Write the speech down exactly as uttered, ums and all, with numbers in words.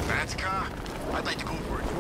Fancy car? I'd like to go for a